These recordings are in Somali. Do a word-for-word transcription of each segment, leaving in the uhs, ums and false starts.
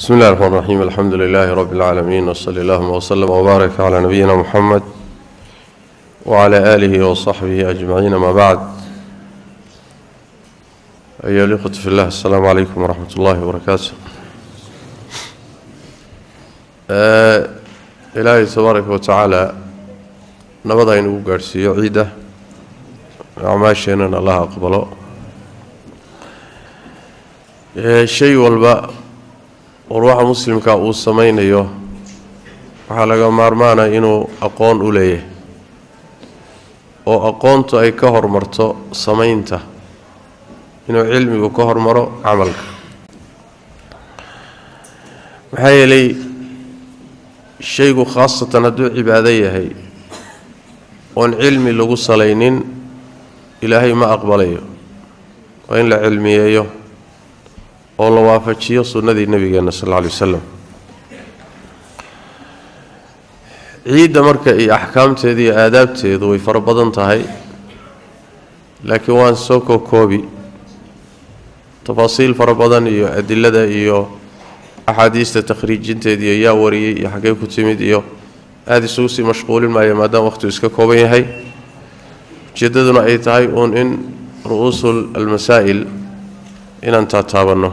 بسم الله الرحمن الرحيم. الحمد لله رب العالمين، وصلى الله وسلم وبارك على نبينا محمد وعلى آله وصحبه أجمعين. ما بعد، أيها الأخوة في الله، السلام عليكم ورحمة الله وبركاته. آه إلهي تبارك وتعالى نبضا إنه قرسي عيدة أعماشنا الله أقبله. آه شيء والباء وروح مسلم كأو السمين يو وحلقة مارمانا إنه أقون أوليه أو أقونت أي كهر مرتو سمينته إنه علمي وكهر مرو عملك محايا لي الشيء خاصة ندو عبادية هي وأن علمي لغو صلينين إلهي ما أقبليه وإن لعلمي يو oo la waafajiyo sunnadii nabigeena sallallahu alayhi wasallam. ciida marka ay ahkaamteedii iyo aadaabteedu way fara badan tahay, laakiin waan soo koobi tafaasiil fara badan iyo adillada iyo axaadiista takhriijinteedii iyo yaa wariyay iyo xagee ku timid iyo aad isugu sii mashquulin maayo maadaama waqti iska kooban yahay. ujeedaduna ay tahay uun in ru'uusul almasaa'il inaan taataabano.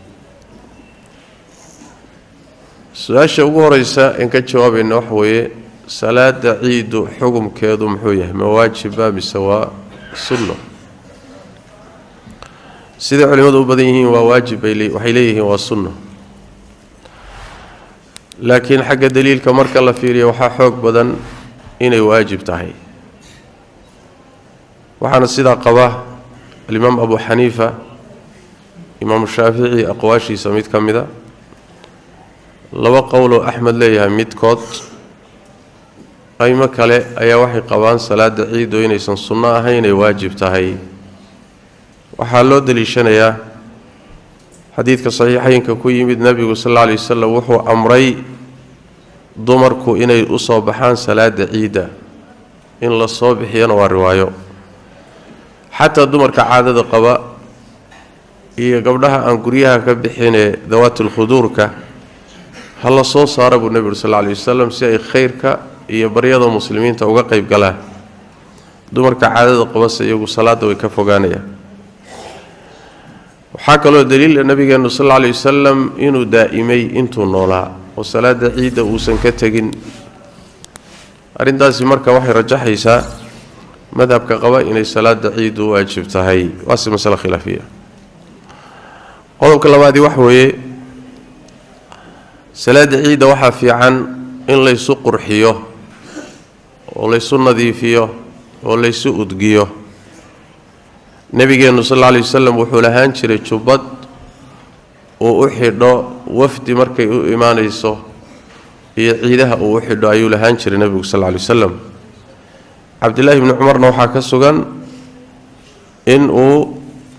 su-aasha ugu horeysa in ka jawaabayna waxa weeye salaada ciidu xukumkeedu muxuu yahay, ma waajiba mise waa sunno? sida culimadu u badan yihiin waa waajib, waxay leeyihiin waa sunno, laakiin xagga daliilka marka la fiiriyo waxaa xoog badan inay waajib tahay. waxaana sidaa qaba alimaam abu xaniifa, imaam shaafici aqwaashiisa mid ka mida, laba qowlo axmed leeyahay midkood, ayma kale ayaa waxay qabaan salaada ciidu inaysan sunno ahayn ay waajib tahay. waxaa loo daliishanayaa xadiidka saxiixaynka ku yimid nabigu sal alla alayhi wasallam wuxuu amray dumarku inay u soo baxaan salaada ciida, in la soo bixiyana waa riwaayo. xataa dumarka caadada qaba iyo gabdhaha aan guryaha ka bixinee dawaatul khuduurka hala soo saara buu nabigu sallallahu alayhi wasallam si ay khayrka iyo baryada muslimiinta uga qayb galaan. dumarka caadada qabase iyagu salaada way ka fogaanayaan. waxaa kaloo daliil nabigeenu sallallahu alayhi wasallam inuu daa'imay intuu noolaa oo salaada ciida uusan ka tegin. arrintaasi marka waxay rajaxaysaa madhabka qaba inay salaada ciidu waajib tahay. waase mas'ala khilaafiya. qodobka labaad waxa weeye salaada ciida waxaa fiican in la isu qurxiyo oo la isu nadiifiyo oo la isu udgiyo. nabigeenu sallallahu alayhi wasallam wuxuu lahaan jiray jubbad oo u xidho wafdi markay u imaanayso iyo ciidaha uu u xidho ayuu lahaan jiray nabigu sallallahu alayhi wasallam. cabdullaahi ibn cumarna waxaa ka sugan in uu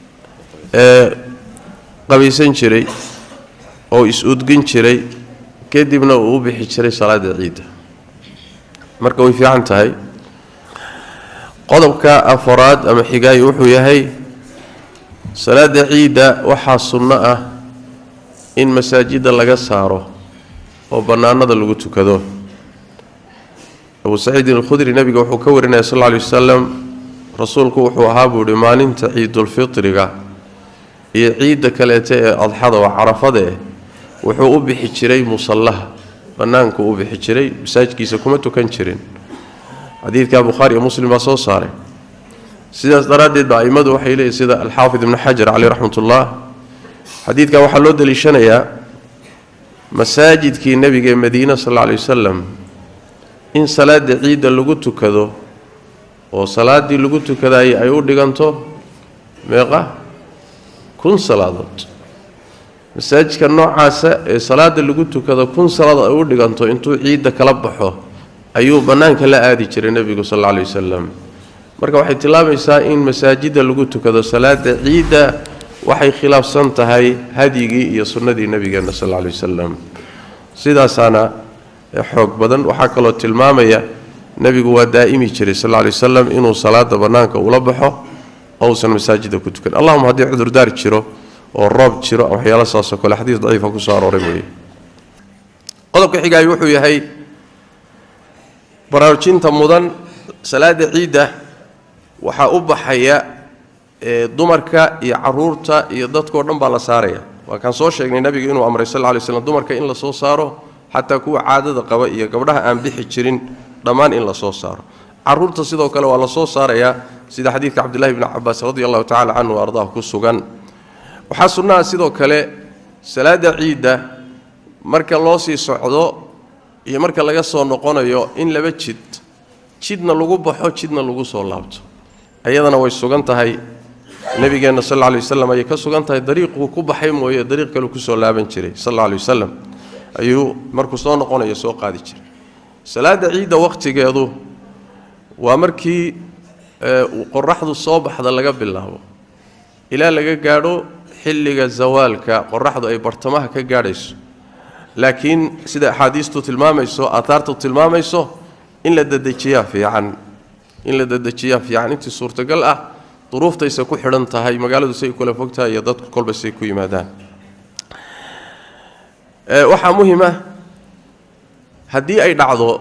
qabaysan jiray oo is-udgin jiray kadibna uu u bixi jiray salaada ciida. marka way fiican tahay. qodobka afraad ama xigaay wuxuu yahay salaada ciida waxaa sunno ah in masaajida laga saaro oo bannaanada lagu tukado. abu saciid al-khudri nabiga wuxuu ka warinaya sallallahu alayhi wasallam rasuulku wuxuu ahaa buu yidhi maalinta ciidul fitriga iyo ciidda kaleeta ee adxada waa carafada eh wuxuu u bixi jiray musallaha, bannaanku u bixi jiray, masaajidkiisa kuma tukan jirin. xadiidka bukhaari iyo muslim baa soo saaray. sidaas daraaddeed baa aimadu waxay leeyihin sida alxaafid ibnu xajar caleyh raxmatullah, xadiidka waxaa loo daliishanayaa masaajidkii nebiga ee madiina sal alla alayhi wasalam in salaada ciidda lagu tukado oo salaaddii lagu tukadayay ay u dhiganto meeqa kun salaadood. masaajidka noocaasa ee salaada lagu tukado kun salaadood ay u dhiganto intuu ciidda kala baxo ayuu bannaanka la aadi jiray nebigu sal alla alayhi wasalam. marka waxay tilmaamaysaa in masaajidda lagu tukado salaada ciidda waxay khilaafsan tahay hadyigii iyo sunnadii nabigeena sal alla alayhi wasalam. sidaasaana xoog badan. waxaa kaloo tilmaamaya nebigu waa daa'imi jiray sal alla alayhi wasalam inuu salaada bannaanka ula baxo oo uusan masaajidda ku tukan. allahuma haddii cudurdaar jiro oo roob jiro waxyaalo saasoo kale xadiis daciifa ku soo arooray weeye. qodobka xiga ay wuxuu yahay baraarujinta mudan salaada ciida waxa u baxaya dumarka iyo caruurta iyo dadkoo dhan baa la saaraya waa kan soo sheegnay nabiga inuu amray sallallahu alayhi wasallam dumarka in la soo saaro hatta kuwa caadada qaba iyo gabdhaha aan bixi jirin dhamaan in la soo saaro caruurta sidoo kale waa la soo saaraya sida xadiidka Abdullah ibn Abbas radiyallahu ta'ala anhu wardaah ku sugan waxa sunnah sidoo kale salaada ciida marka loo sii socdo iyo marka laga soo noqonayo in laba jid jidna lagu baxo jidna lagu soo laabto ayadana way sugan tahay nabigeena sallallahu alayhi wasallam ay ka sugan tahay dariiqu ku baxay mooyee dariiq kale ku soo laaban jiray sallallahu alayhi wasallam ayuu markuu soo noqonayo soo qaadi jiray salaada ciida waqtigeedu waa markii qorraxdu soo baxda laga bilaabo ilaa laga gaadho xilliga zawaalka qorraxdu ay bartamaha ka gaadhayso laakiin sida xadiistu tilmaamayso aataartu tilmaamayso in la dadejiyaa fiican in la dadejiyaa fiican intii suurtagal ah duruuftaysa ku xidhan tahay magaaladu say kula fogtahay iyo dadku kolba say ku yimaadaan ee waxa muhiim ah hadii ay dhacdo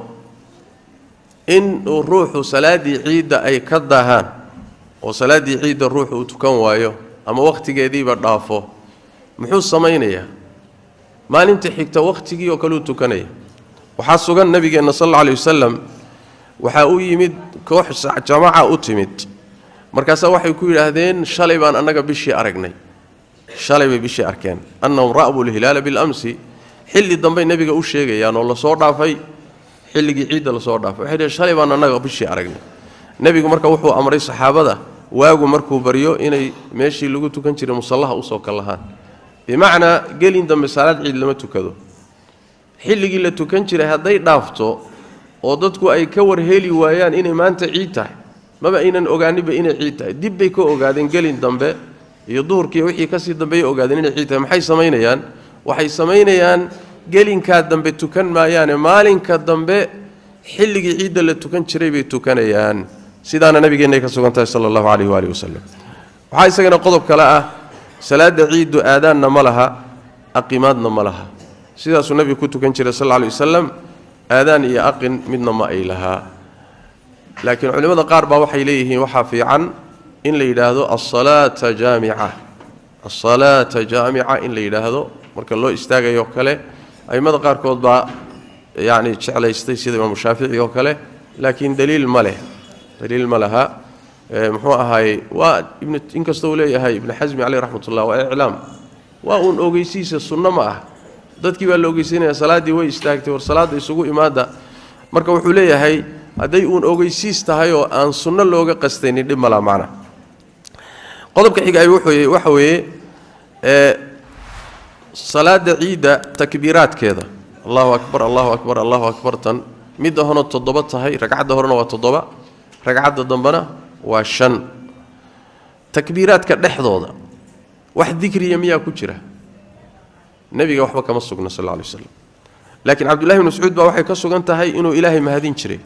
in ruuxu salaadii ciida ay ka daahaan oo salaadii ciida ruuxu uu tukan waayo ama waqtigeediiba dhaafo muxuu sameeynaya maalinta xigta waqtigii oo kale uu tukanaya waxa sugan nabigeena sallallahu alayhi wasallam waxa uu yimid koox jamaa u timid markaas waxay ku yiraahdeen shalay baan anaga bishii aragnay shalay bay bishii arkeen annahum ra'u al-hilal bil amsi xilli dambe nabiga u sheegayaan oo la soo dhaafay xilligii ciida la soo dhaafay waxay shalay baan anaga bishii aragnay nabigu marka wuxuu amray saxaabada waagu markuu bariyo inay meeshii lagu tukan jiray musallaha u soo kalahaan bimaana gelin dambe salaad ciid lama tukado xilligii la tukan jiray haday dhaafto oo dadku ay ka warheli waayaan inay maanta ciid tahay maba inaan ogaaniba inay ciid tahay dib bay ka ogaadeen gelin dambe iyo duhurkii wixii ka sii dambeeyay ogaadeen inay ciid tahay maxay sameynayaan waxay sameynayaan gelinka dambe tukan maayaan maalinka dambe xilligii ciid la tukan jiray bay tukanayaan sidaana nabigeena ka sugantahay sallallahu alayhi wa alihi wasallam waxa isagana qodob kale ah salaada ciidu aadaanna malaha aqimaadna malaha sidaas uu nabigu ku tukan jiray sallallahu alayhi wasallam aadaan iyo aqin midna ma ay laha laakiin culimada qaar baa waxay leeyihiin waxa fiican in la yiraahdo as-salaata jaami'a as-salaata jaami'a in la yiraahdo marka loo istaagayo kale aymada qaar kood baa yaani jeclaystay sida Imam Shaafici oo kale laakiin daliil ma leh daliil ma laha muxuu ahaay waa ibn inkastoo leeyahay ibn Hazmi alayhi rahmatullah wa i'lam waa un ogeysiisa sunna ma ah dadkii baa la ogeysinaya salaadii way istaagtay war salaada isugu imaada marka wuxuu leeyahay haday uun ogeysiis tahay oo aan sunna looga qastaynin dhib mala macna qodobka xiga ay wuxuu waxa weeye ee salaada ciida takbiiraadkeeda Allahu akbar Allahu akbar Allahu akbar tan mid hono toddoba tahay ragcada horena waa toddoba ragcada dambana waa shan takbiiraadka dhexdooda wax dhikriya miyaa ku jira nabiga waxba kama sugna sallallahu alayhi wasallam laakiin Abdullah ibn Mas'ud baa waxay ka sugan tahay inuu Ilaahay mahadin jiray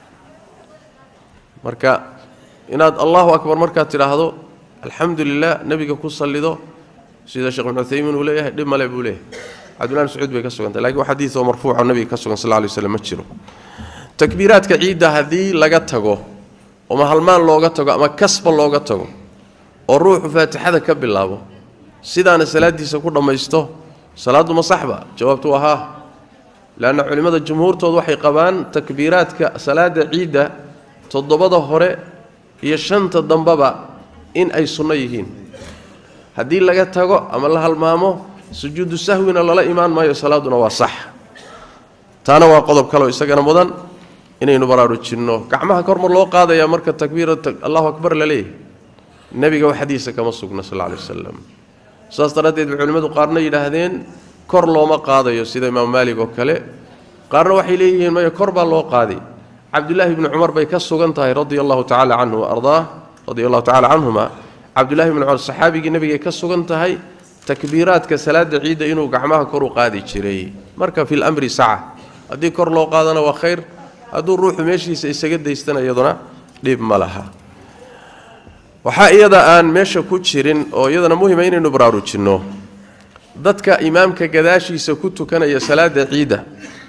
marka inaad Allahu akbar marka tiraahdo alxamdulillah nabiga ku salido sida Sheekh Ibn Uthaymeen uu leeyahay dhib male buu leeyahay Abdullah ibn Mas'ud bay ka sugan tahay laakiin waxa xadiis oo marfuuc ah nabiga ka sugan sallallahu alayhi wasallam ma jiro takbiiraadka ciida hadii laga tago oo ma halmaan looga tago ama kasba looga tago oo ruuxu faatixada ka bilaabo sidaana salaadiisa ku dhamaysto salaadu ma saxba jawaabtu waa ha laana culimada jumhuurtoodu waxay qabaan takbiiraadka salaada ciida toddobada hore iyo shanta dambaba in ay sunno yihiin hadii laga tago ama la halmaamo sujuudu sahwina lala iimaan maayo salaaduna waa sax taana waa qodob kale oo isagana mudan inaynu baraarujinno gacmaha kor mar loo qaadaya marka takbiirada Allahu akbar la leeyahay nabiga wax xadiis kama sugna sallallahu alayhi wasallam saas taradeed culimadu qaarna yiraahdeen kor looma qaadayo sida Imam Malik oo kale qaarna waxay leeyihiin ma kor baa loo qaaday Abdullah ibn Umar bay ka sugan tahay radiyallahu ta'ala anhu wa ardaa radiyallahu ta'ala anhuma Abdullah ibn Umar saxaabigi nabiga ka sugan tahay takbiiraadka salaada ciida inuu gacmaha kor u qaadi jiray marka fil amri sa'a hadii kor loo qaadana waa khayr haduu ruuxu meeshiisa isaga daystana iyaduna dhib ma laha waxa iyada aan meesha ku jirin oo iyadana muhiim ah inaynu baraarujino dadka imaamka gadaashiisa ku tukanaya salaada ciida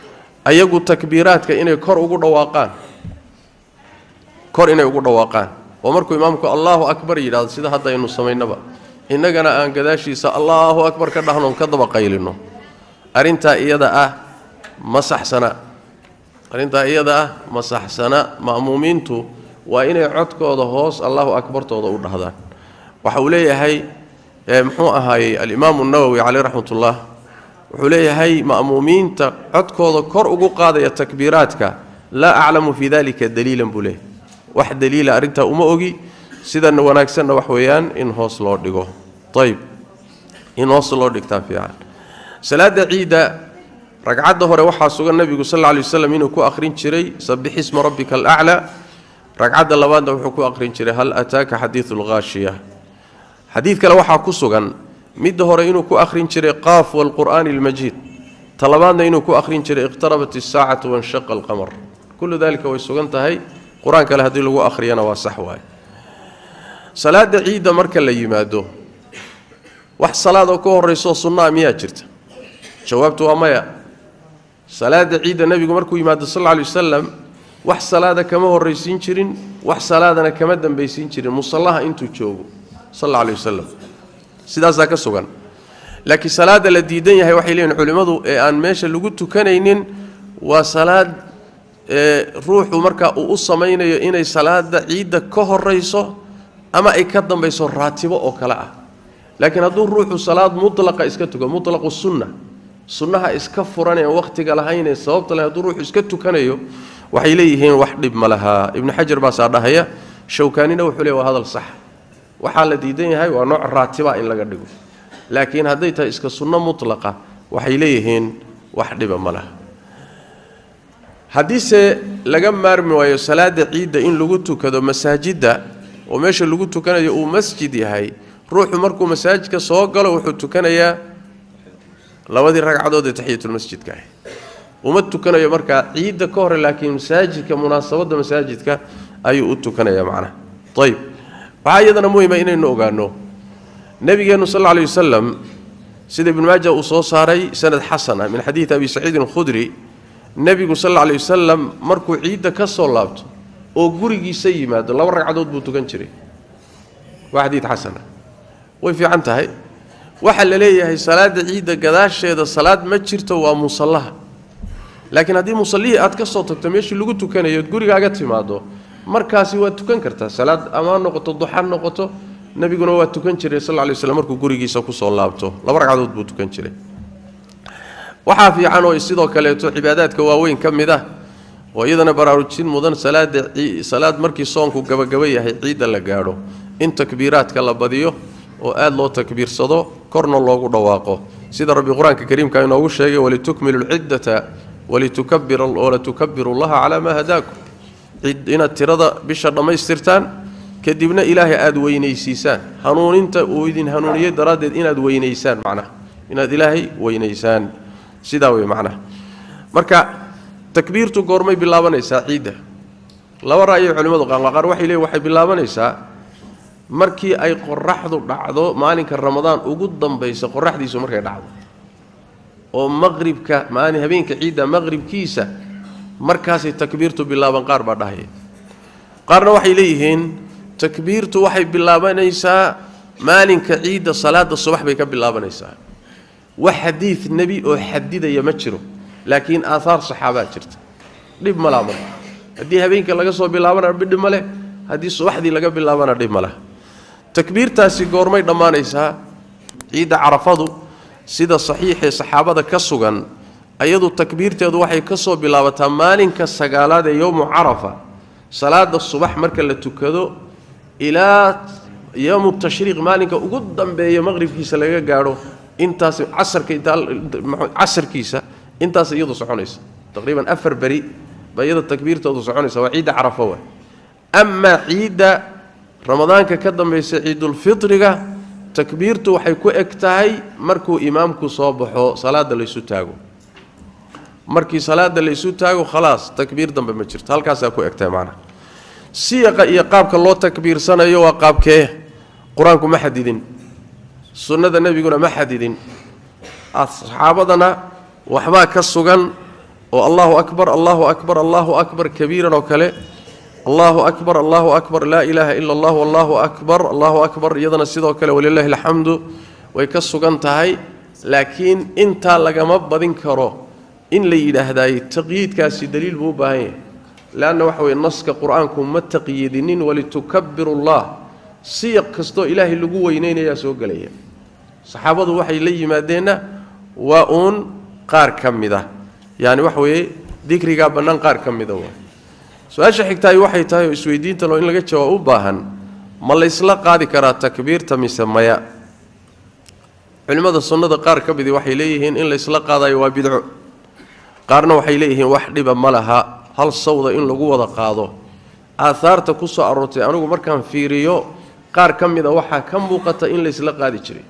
ayagu takbiiraadka inay kor ugu dhawaaqaan kor inay ugu dhawaaqaan oo markuu imaamku Allahu akbar yiraahdo sida hadda aynu sameeynaba innagana aan gadaashiisa Allahu akbar ka dhahno ka daba qaylino arinta iyada ah ma saxsana arinta iyada ah ma saxsana ma'muumiintu waa inay codkooda hoos Allahu akbartooda u dhahdaan waxa uu leeyahay muxuu ahaayay al-Imam an-Nawawi alayhi rahmatullah wuxuu leeyahay ma'muumiinta codkooda kor ugu qaadaya takbiiraadka la a'lamu fi dhalika daliilan bule wax daliila arinta uma ogi sida wanaagsanna wax weeyaan in hoos loo dhigo tayib in hoos loo dhigtaa fiican salaada ciida ragcadda hore waxa sugan nabigu sallallahu alayhi wasallam inuu ku akhrin jiray sabbih isma rabbikal a'la ragcadda labaadna wuxuu ku akhrin jiray hal ataaka hadithul ghashiyah hadith kale waxa ku sugan mid hore inuu ku akhrin jiray qaaf wal qur'aanil majid talabaadna inuu ku akhrin jiray iqtarabatis saa'atu wan shaqqa al qamar kullu dhalika way sugan tahay qur'aan kale hadii lagu akhriyana waa sax waay salaada ciida marka la yimaado wax salaad oo ka horeyso sunnah miyaa jirta jawaabtu waa maya salaada ciida nabigu markuu yimaado sallallahu alayhi wasallam wax salaada kama horeysin jirin wax salaadana kama dambaysin jirin musallaha intuu joogo sallallahu alayhi wasallam sidaas ka sugan laakiin salaada la diidan yahay waxay leeyihiin culimadu ee aan meesha lagu tukanaynin waa salaad ee ruuxu marka uu u sameeyo inay salaada ciida ka horeyso ama ay ka dambayso raatibo oo kala ah laakiin hadduu ruuxu salaad mutlaqa iska tuko mutlaqu sunnah sunnaha iska furanay waqtiga lahayn sababta la hadduu ruuxu iska tukanayo waxay leeyihiin wax dhib ma laha ibn hajar baa saadahaya shawkaanina wuxuu leeyahay hadal sax waxa la diidan yahay waa nooc raatiba in laga dhigo laakiin haday tahay iska sunna mutlaqa waxay leeyihiin wax dhib ma laha hadise laga maarmi waayo salaada ciida in lagu tukado masaajida oo meesha lagu tukanayo uu masjid yahay ruuxu markuu masaajidka soo galo wuxuu tukanayaa labadii ragcadood ee tahiyatul masjidka ah uma tukanayo marka ciida ka hor laakiin masaajidka munaasabada masaajidka ayuu u tukanayaa macna tayib waxa iyadana muhiim ah inaynu ogaano nabigeenu sallallahu alayhi wasallam sida ibn Majah uu soo saaray sanad xasan min hadith abi sa'id al-khudri nabigu sallallahu alayhi wasallam markuu ciida ka soo laabto oo gurigiisa yimaado laba ragcadood buu tukan jiray waa hadith xasan way fiican tahay waxa la leeyahay salaada ciida gadaasheeda salaad ma jirto waa musallaha laakiin hadii musallihi aad ka soo tagto meeshii lagu tukanayo gurigaaga timaado markaasi waa tukan kartaa salaad ama noqoto duxan noqoto nabiguna waa tukan jiray sallallahu alayhi wasallam markuu gurigiisa ku soo laabto laba ragcadood buu tukan jiray waxa fiican oo sidoo kale to cibaadaadka waaweyn kamid ah oo iyadana baraarujin mudan salaada salaad markii soonku gabagaba yahay ciida la gaaro in takbiiraadka la badiyo oo aad loo takbiirsado korna loogu dhawaaqo sida rabbi quraanka kariimka inoogu sheegay walitukmilul ciddata walitukabbiru wala tukabbiru allaha ala ma hadaakum ina tirada bisha dhamaystirtaan kadibna ilaahay aad weynaysiisaan hanuuninta uu idin hanuuniyay daraadeed inaad weynaysaan macna inaad ilaahay weynaysaan sida way macna marka takbiirtu goormay bilaabanaysaa ciida laba raayo culimadu qaar waxay leeyahay waxay bilaabanaysaa markii ay qorraxdu dhacdo maalinka ramadaan ugu dambaysa qorraxdiisu markay dhacdo oo maghribka maalin habeenka ciida maghribkiisa markaasay takbiirtu bilaaban qaar baa dhahay qaarna waxay leeyihiin takbiirtu waxay bilaabanaysaa maalinka ciida salaada subax bay ka bilaabanaysaa wax hadith nabi oo xadidaya ma jiro laakiin aathar saxaaba jirta dib malaama hadii habeenka laga soo bilaabana bidh male hadii subaxdii laga bilaabana dib male takbiirtaasi goormay dhamaanaysaa ciida carafadu sida saxiix ee saxaabada ka sugan ayadu takbiirteedu waxay ka soo bilaabataa maalinka sagaalaad ee yawm carafa salaada subax marka la tukado ilaa yawm tashriiq maalinka ugu dambeeya maghribkiisa laga gaaro intaas casarka inta casarkiisa intaas iyadu soconaysa taqriiban afar bari bayada takbiirtoodu soconaysa waa ciida carafa waa amma ciida ramadaanka ka dambaysa ciidul fitriga takbiirtu waxay ku egtahay markuu imaamku soo baxo salaada la isu taago markii salaada la isu taago khalaas takbiir dambe ma jirto halkaas ay ku egtahay macna siiqa iyo qaabka loo takbiirsanayo waa qaabkee quraanku ma xadidin sunnada nabiguna ma xadidin asxaabadana waxba ka sugan والله أكبر الله أكبر الله أكبر كبيرا وكله الله أكبر الله أكبر لا إله إلا الله والله أكبر الله أكبر يدنا السيد وكله ولله الحمد ويكسو قنتهاي لكن انت لقم بدين كرو إن لي هداي تقييد كاسي دليل مو باهي لأنه وحوي النص كقرآنكم ما تقييدين ولتكبروا الله سيق كستو إلهي اللي قوة ينين يا سوق لي صحابة وحي لي ما دينا وأون قار كم ذا يعني وحوي ذكري قابلنا قار كم ذا سؤال شحيك تاي وحي تاي سويدين تلو إن لقيت شو باهن ما اللي يسلا قاضي كرا تكبير تمسميا علماء السنة قار كبدي وحي ليهن إن يسلا قاضي وبدعو قارنا وحي ليهن وحدي بملها هل صودا إن لقوة قاضو آثار تكسو أروتي أنا أقول مركان في ريو قار كم ذا وحى كم بوقت إن يسلا قاضي شري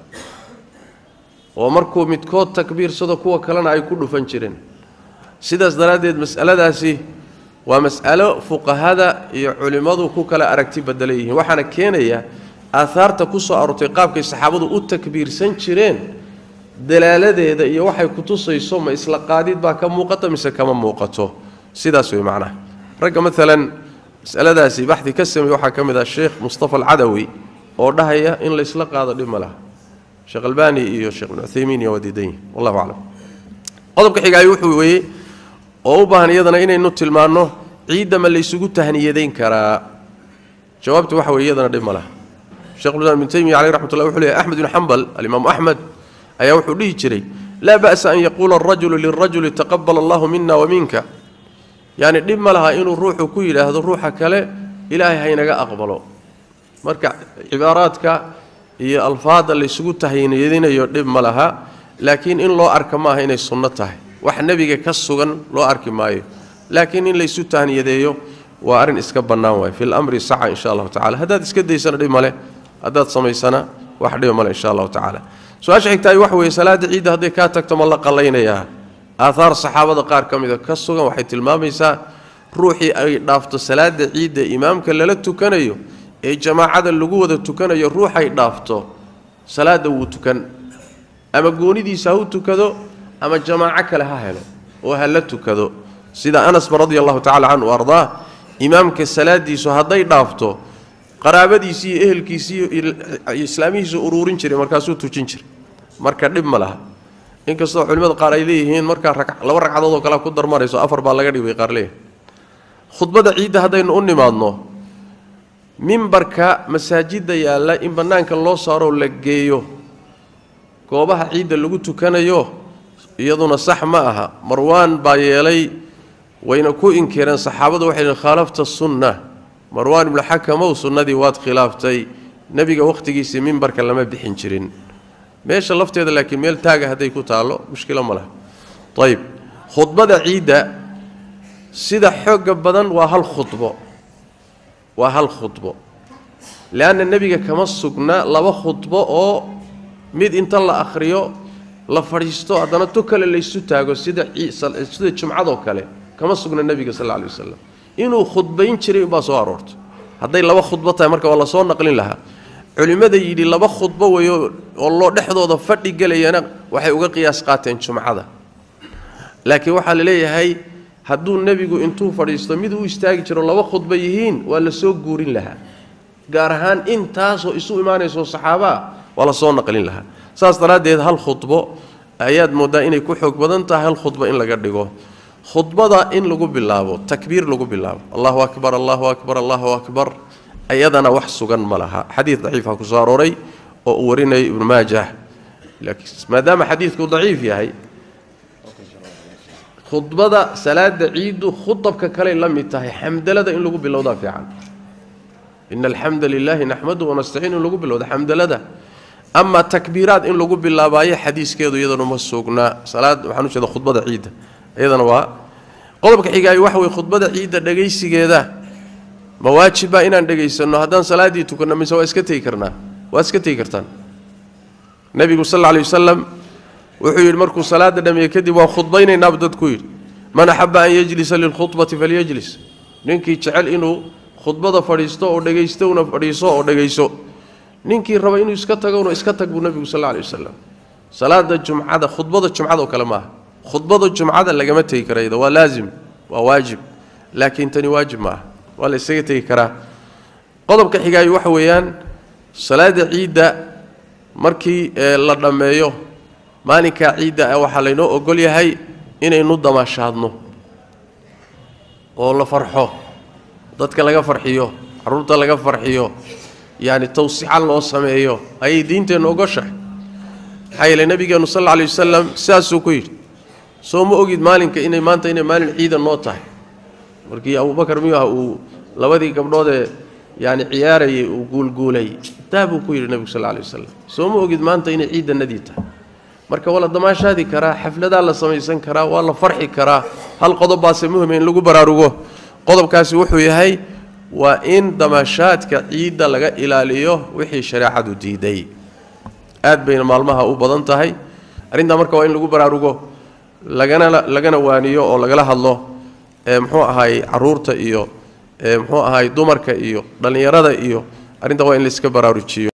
ومركو متكوت تكبير صدا كوا كلنا أي كله فنشرين سيداس درادة مسألة داسي ومسألة فقهاء علماء كوكلا أركتي بدليه وحنا كينيا آثار تكسو أرتقاب كي الصحابة التكبير سنشرين دلالة ده يوحي كتوس يسمى إسلا قاديد با كم موقته مثل كم موقته سيدا سوي معنا رجع مثلا مسألة داسي بحثي كسم يوحى كم ذا الشيخ مصطفى العدوي ورده هي إن الإسلا قاضي لما له شيخ الباني يو شيخ ابن عثيمين يا وديدين والله أعلم قضب كحجة يوحي أو بهن يدنا إن النوت المانو عيد ما اللي يسقط تهنيدين كرا جوابت وحوي يدنا لما له شيخ الإسلام ابن تيمية عليه رحمة الله وحده أحمد بن حنبل الإمام أحمد أي وحده جري لا بأس أن يقول الرجل للرجل تقبل الله منا ومنك يعني لما لها إنه الروح كويلة هذا الروح كله إلهي هينجا أقبله مركع عباراتك هي ألفاظ اللي سقط هينيدين يدم لها لكن إن الله أركمها هنا السنة وحنبي كسرن لو أركماه لكن إن ليس تهنيديه وأرن إسكبنا في الأمر سعى إن شاء الله تعالى هذا إسكدي سنة لماله هذا صمي سنة واحد يوم إن شاء الله تعالى سؤال شيء تاي وحوي صلاة عيد هذه كاتك تم الله قلينا إياها آثار الصحابة قار كم إذا كسرن وحيد المامسة روحي أي ضافت صلاة عيد إمام كللته كنيو أي جماعة اللجوء تكنيو روحي ضافته صلاة وتكن أما جوني دي سوته كذا أما جماعة كلها هلا وهلته كذا سيدا أنس رضي الله تعالى عنه وأرضاه إمام كالصلاة دي سهدي ضافته قرابة دي سي أهل كيسي إسلامي سأرورين شري مركزو تجنشر مركز لب ملها إنك صح علماء قال إليه هين مركز ركع لو ركع ضوء كلام قدر مرة سو أفر بالغري ويقار له خطبة عيد هذا إنه ما ضنه من بركة مساجد يا الله إن بنانك الله صاروا لجيو كوبها عيد اللي قلت كان يوه يظن صح معها مروان بايلي وينكو إنكران صحابة وحين خالفت السنة مروان بن الحكم وسنة دي واد خلافتي نبي وقت جيس من بركة لما بحنشرين ماشي لفت هذا لكن ميل تاجه هذا يكون تعالو مشكلة ملها طيب خطبة عيدة سيدا حق بدن وهالخطبة وهالخطبة لأن النبي كما سقنا لو خطبة أو ميد انت الله أخريو لا فريستو أدانا توكل اللي يستاجو سيدا سيدا جمعة وكله كما سقنا النبي صلى الله عليه وسلم إنه خطبين شري بصارورت هذا لو خطبة تمرك ولا صار نقلين لها علماء يدي لو خطبة ويو والله نحضر ذا فرد قال يانا وحي وقى قياس قاتين جمعة لكن وحال ليه هاي هدو النبي جو انتو فريستو ميدو يستاجر لو خطبة يهين ولا سوق جورين لها قارهان انتاسو يسوع إيمان يسوع الصحابة ولا صار نقلين لها ساس ترى هالخطبة آيات مدائن يكون حق بدن تاه هالخطبة إن لقدره خطبة إن لقوا بالله تكبير لقوا بالله الله أكبر الله أكبر الله أكبر أيضنا وحسوا ملها حديث ضعيف كساروري وورينا ابن ماجه لكن ما دام حديثك ضعيف يا هي خطبة صلاة عيد خطب ككلي لم يتهي حمد لله إن لقوا بالله دافع عنه إن الحمد لله نحمده ونستعينه لقوا بالله حمد لله أما تكبيرات إن لقوا بالله باي حديث كذا يدنا مسوقنا صلاة وحنوش هذا خطبة عيد أيضا هو قلبك حكاية وحوي خطبة عيد دقيس كذا مواجب إن دقيس إنه هذا صلاة دي تكون من سوا إسكتي كرنا وإسكتي كرتان النبي صلى الله عليه وسلم وحي المركو صلاة دم يكذب وخطبين نبدت كوير من أحب أن يجلس للخطبة فليجلس ننكي تشعل إنه خطبة فريستو أو دقيستو ونفريسو أو دقيسو ننكي ربا إنه إسكتك ونو إسكتك بالنبي صلى الله عليه وسلم صلاة الجمعة خطبة الجمعة وكلامها خطبة الجمعة لقى تي كرا إذا ولازم وواجب لكن تاني واجب معه ولا سيتي كرا قضب كحجاي وحويان صلاة عيد مركي لما يو مالك عيد أو حلينو أقول يا هاي إن ينض ما شهدنو والله فرحه ضدك لقى فرحيه عروضه لقى فرحيه يعني توسيع الله سمعيه أي دين تنوقشه حي النبي صلى الله عليه وسلم ساسو كوير سوم أوجد مالك إن ما أنت إن مال عيد النوطة مركي أبو بكر مياه ولودي قبل يعني عياري وقول قولي تابو كوير النبي صلى الله عليه وسلم سوم أوجد ما أنت إن عيد النديته مركا ولا دماش هذه كرا حفلة الله سميسن كرا والله فرحي كرا هل قضب باسموه من لجو براروه قضب كاسي وحوي هاي وإن دماشات كعيد لجا إلى ليه وحي شريعة جديدة آد بين مالمها أو بدنتهاي أرينا مركا وإن لجو براروه لجنا لجنا وانيو أو لجلا الله محو هاي عرورته إيو محو هاي دمر كإيو دلني يرادا إيو أرينا وإن لسك براروتشيو